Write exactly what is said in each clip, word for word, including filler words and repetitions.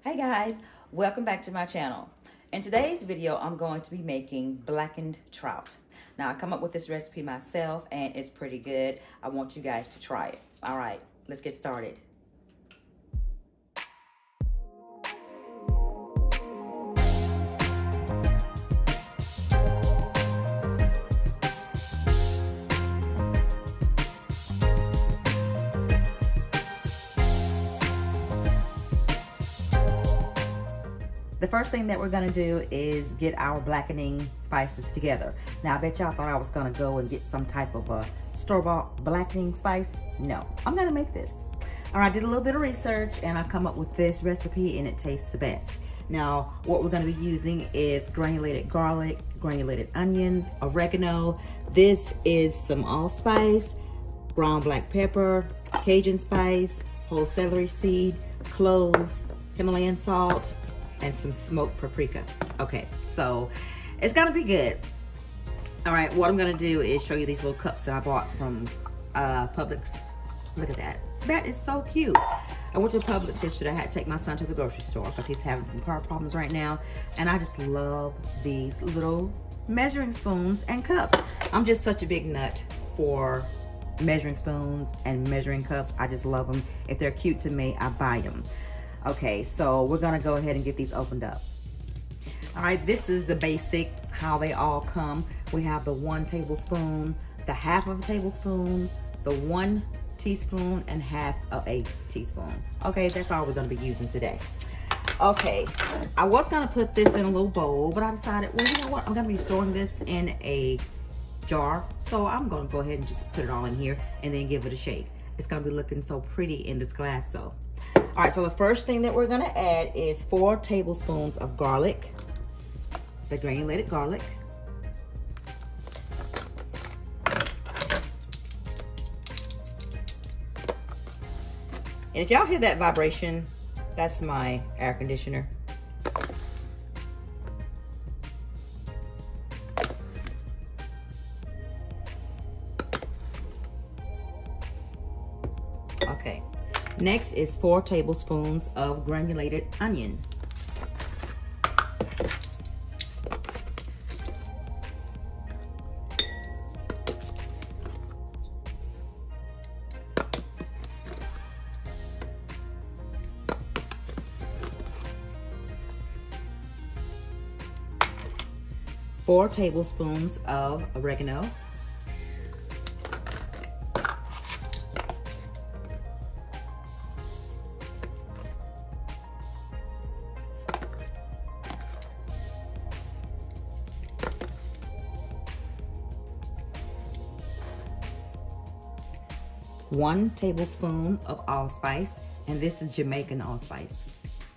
Hey guys, welcome back to my channel. In today's video, I'm going to be making blackened trout. Now I come up with this recipe myself and it's pretty good. I want you guys to try it. All right, let's get started. The first thing that we're gonna do is get our blackening spices together. Now, I bet y'all thought I was gonna go and get some type of a store-bought blackening spice. No, I'm gonna make this. All right, I did a little bit of research and I've come up with this recipe and it tastes the best. Now, what we're gonna be using is granulated garlic, granulated onion, oregano. This is some allspice, ground black pepper, Cajun spice, whole celery seed, cloves, Himalayan salt, and some smoked paprika. Okay, so it's gonna be good. All right, what I'm gonna do is show you these little cups that I bought from uh, Publix. Look at that, that is so cute. I went to Publix yesterday. I had to take my son to the grocery store because he's having some car problems right now. And I just love these little measuring spoons and cups. I'm just such a big nut for measuring spoons and measuring cups. I just love them. If they're cute to me, I buy them. Okay, so we're gonna go ahead and get these opened up. All right, this is the basic, how they all come. We have the one tablespoon, the half of a tablespoon, the one teaspoon, and half of a teaspoon. Okay, that's all we're gonna be using today. Okay, I was gonna put this in a little bowl, but I decided, well, you know what? I'm gonna be storing this in a jar. So I'm gonna go ahead and just put it all in here and then give it a shake. It's gonna be looking so pretty in this glass, so. All right, so the first thing that we're gonna add is four tablespoons of garlic, the granulated garlic. And if y'all hear that vibration, that's my air conditioner. Okay. Next is four tablespoons of granulated onion. Four tablespoons of oregano. One tablespoon of allspice, and this is Jamaican allspice.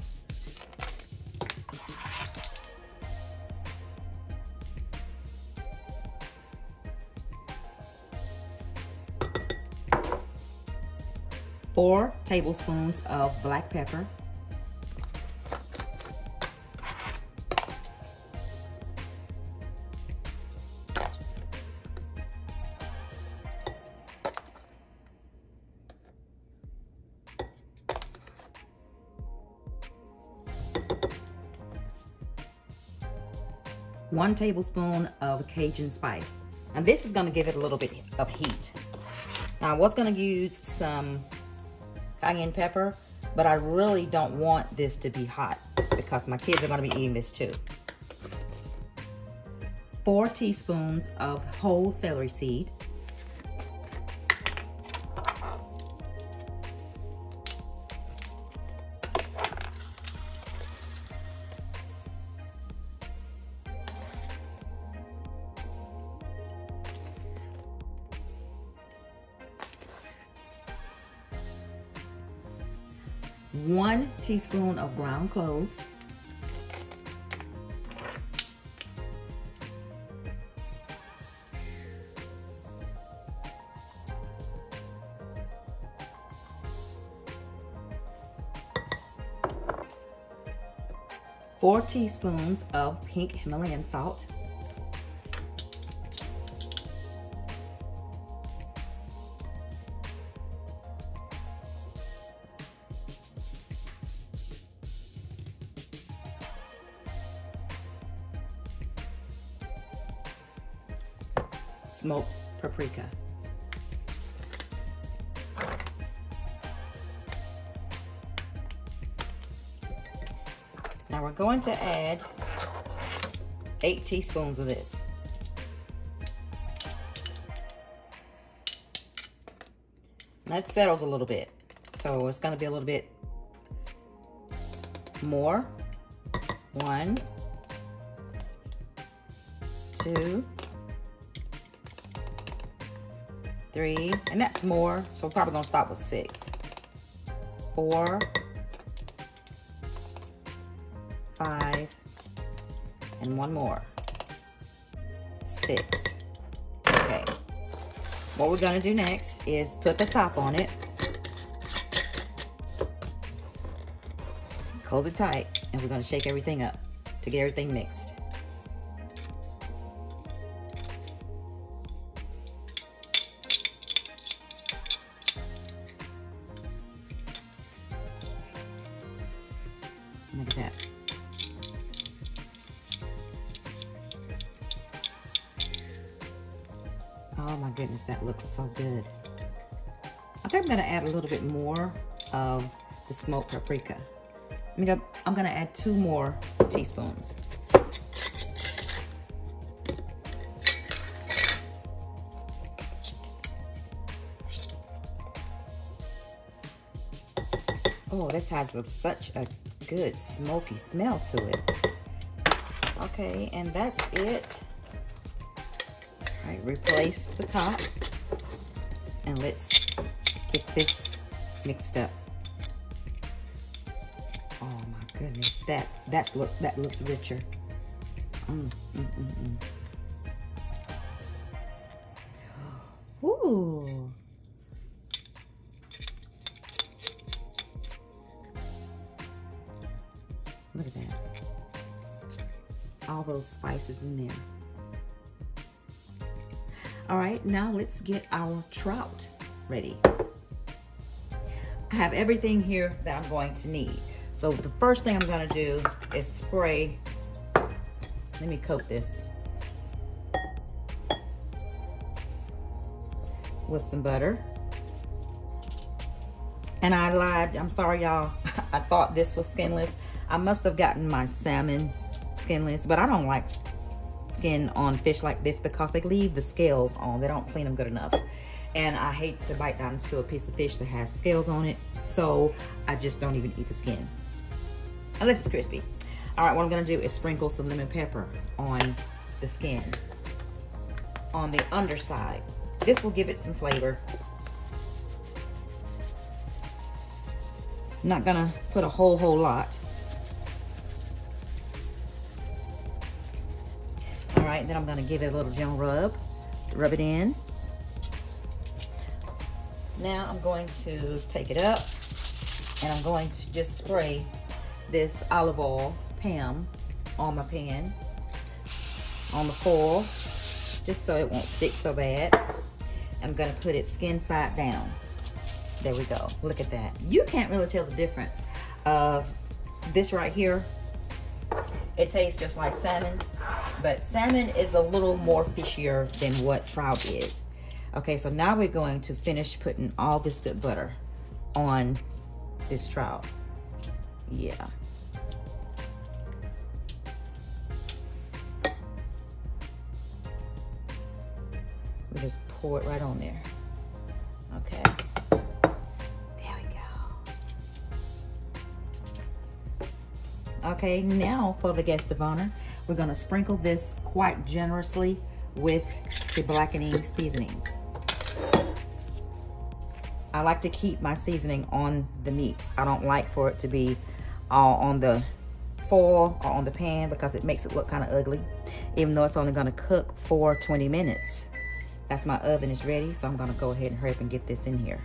Four tablespoons of black pepper. One tablespoon of Cajun spice. And this is gonna give it a little bit of heat. Now I was gonna use some cayenne pepper, but I really don't want this to be hot because my kids are gonna be eating this too. Four teaspoons of whole celery seed. One teaspoon of ground cloves. Four teaspoons of pink Himalayan salt. smoked paprika. Now we're going to add eight teaspoons of this. That settles a little bit, so it's going to be a little bit more. One, two, three, and that's more, so we're probably going to start with six. Four, five, and one more. Six. Okay. What we're going to do next is put the top on it. Close it tight, and we're going to shake everything up to get everything mixed. Look at that. Oh my goodness, that looks so good. I think I'm going to add a little bit more of the smoked paprika. I'm gonna, I'm gonna add two more teaspoons. Oh, this has a, such a good smoky smell to it. Okay, and that's it. All right, replace the top, and let's get this mixed up. Oh my goodness, that that's look that looks richer. Mm, mm, mm, mm. Ooh. Look at that. All those spices in there. All right, now let's get our trout ready. I have everything here that I'm going to need. So the first thing I'm gonna do is spray, let me coat this with some butter. And I lied, I'm sorry y'all, I thought this was skinless. I must have gotten my salmon skinless, but I don't like skin on fish like this because they leave the scales on. They don't clean them good enough. And I hate to bite down into a piece of fish that has scales on it, so I just don't even eat the skin, unless it's crispy. All right, what I'm gonna do is sprinkle some lemon pepper on the skin, on the underside. This will give it some flavor. I'm not gonna put a whole, whole lot. All right, then I'm gonna give it a little gentle rub, rub it in. Now I'm going to take it up, and I'm going to just spray this olive oil, Pam, on my pan, on the foil, just so it won't stick so bad. I'm gonna put it skin side down. There we go, look at that. You can't really tell the difference of this right here. It tastes just like salmon, but salmon is a little more fishier than what trout is. Okay, so now we're going to finish putting all this good butter on this trout. Yeah. We just pour it right on there. Okay. There we go. Okay, now for the guest of honor, we're gonna sprinkle this quite generously with the blackening seasoning. I like to keep my seasoning on the meat. I don't like for it to be all on the foil or on the pan because it makes it look kind of ugly, even though it's only gonna cook for twenty minutes. That's my oven is ready, so I'm gonna go ahead and hurry up and get this in here.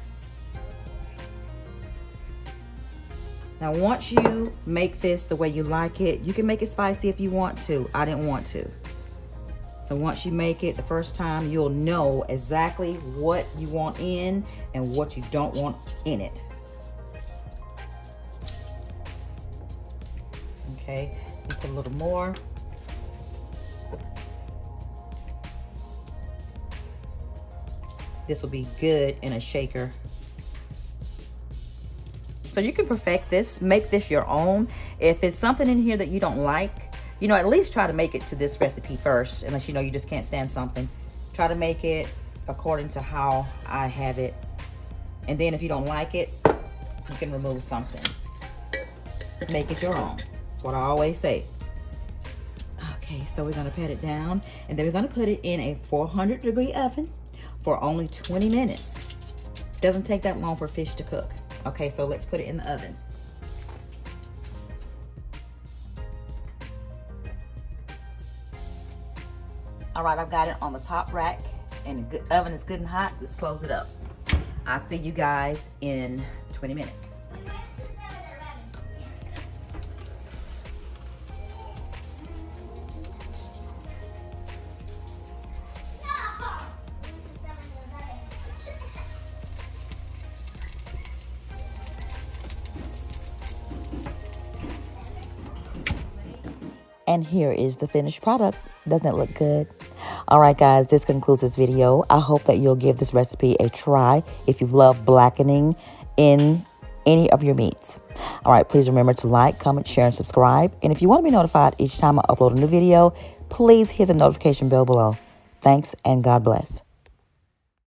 Now, once you make this the way you like it, you can make it spicy if you want to. I didn't want to. So once you make it the first time, you'll know exactly what you want in and what you don't want in it. Okay, you put a little more. This will be good in a shaker. So you can perfect this, make this your own. If it's something in here that you don't like, you know, at least try to make it to this recipe first, unless you know you just can't stand something. Try to make it according to how I have it. And then if you don't like it, you can remove something. Make it your own. That's what I always say. Okay, so we're gonna pat it down, and then we're gonna put it in a four hundred degree oven for only twenty minutes. Doesn't take that long for fish to cook. Okay, so let's put it in the oven. All right, I've got it on the top rack, and the oven is good and hot. Let's close it up. I'll see you guys in twenty minutes. And here is the finished product. Doesn't it look good? All right, guys, this concludes this video. I hope that you'll give this recipe a try if you love blackening in any of your meats. All right, please remember to like, comment, share, and subscribe. And if you want to be notified each time I upload a new video, please hit the notification bell below. Thanks, and God bless.